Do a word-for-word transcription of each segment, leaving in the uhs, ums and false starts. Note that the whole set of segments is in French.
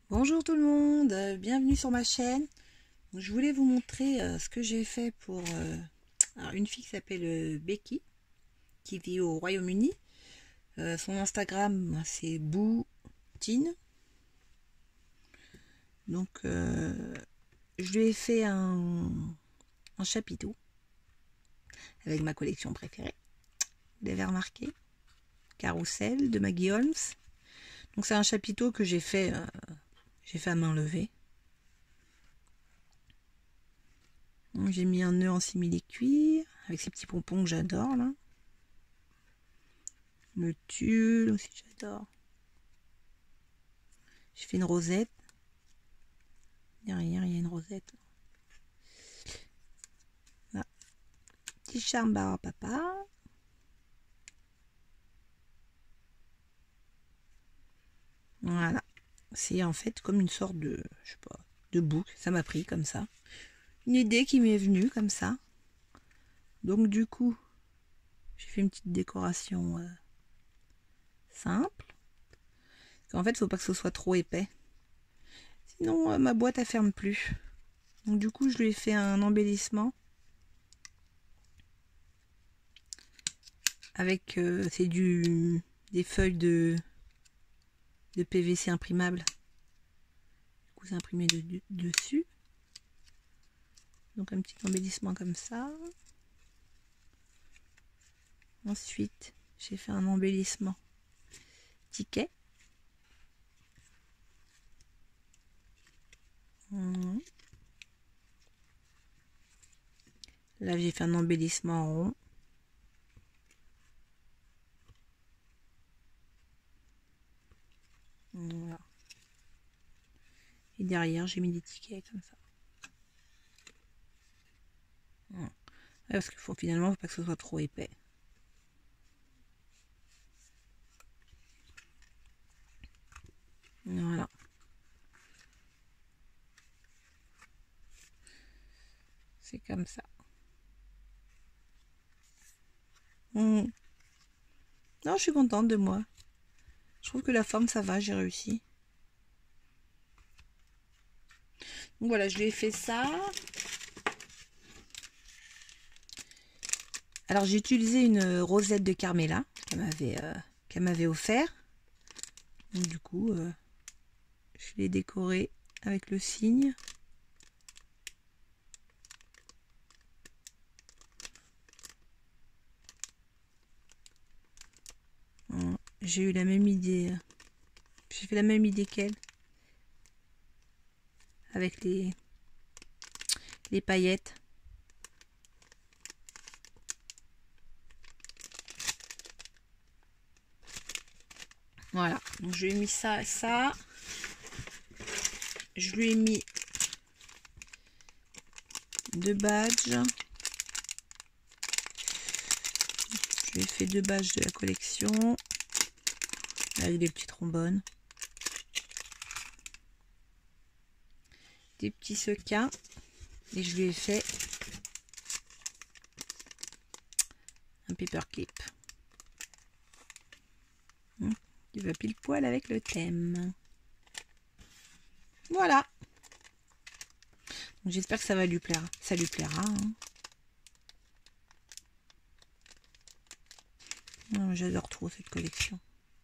Bonjour tout le monde, euh, bienvenue sur ma chaîne. Donc, je voulais vous montrer euh, ce que j'ai fait pour euh, alors, une fille qui s'appelle euh, Becky, qui vit au Royaume-Uni. Euh, son Instagram c'est Boutine. Donc euh, je lui ai fait un, un chapiteau avec ma collection préférée. Vous l'avez remarqué, Carrousel de Maggie Holmes. Donc c'est un chapiteau que j'ai fait, euh, j'ai fait à main levée. J'ai mis un nœud en simili-cuir avec ces petits pompons que j'adore là. Le tulle aussi, j'adore. J'ai fait une rosette. Derrière, il y a une rosette. Là. Petit charme bar papa. Voilà. C'est en fait comme une sorte de, je sais pas, de boucle. Ça m'a pris comme ça. Une idée qui m'est venue comme ça. Donc du coup, j'ai fait une petite décoration euh, simple. En fait, il ne faut pas que ce soit trop épais. Sinon, euh, ma boîte, elle ferme plus. Donc du coup, je lui ai fait un embellissement. Avec, euh, c'est du des feuilles de, de P V C imprimable. Du coup, c'est imprimé de, de, dessus. Donc un petit embellissement comme ça. Ensuite, j'ai fait un embellissement ticket. Mmh. Là, j'ai fait un embellissement rond. Voilà. Et derrière, j'ai mis des tickets comme ça. Mmh. Ouais, parce qu'il faut finalement faut pas que ce soit trop épais. Voilà. C'est comme ça. Mmh. Non, je suis contente de moi. Je trouve que la forme, ça va, j'ai réussi. Donc voilà, je lui ai fait ça. Alors j'ai utilisé une rosette de Carmela qu'elle m'avait euh, qu'elle m'avait offert. Donc du coup, euh, je l'ai décorée avec le cygne. J'ai eu la même idée. J'ai fait la même idée qu'elle. Avec les, les paillettes. Voilà. Donc je lui ai mis ça et ça. Je lui ai mis deux badges. Je lui ai fait deux badges de la collection. Avec des petits trombones. Des petits sequins. Et je lui ai fait un paperclip. Qui va pile poil avec le thème. Voilà. J'espère que ça va lui plaire. Ça lui plaira. Hein. J'adore trop cette collection.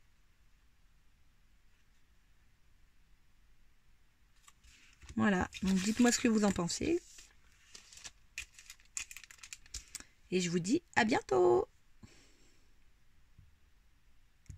Voilà. Donc dites-moi ce que vous en pensez. Et je vous dis à bientôt.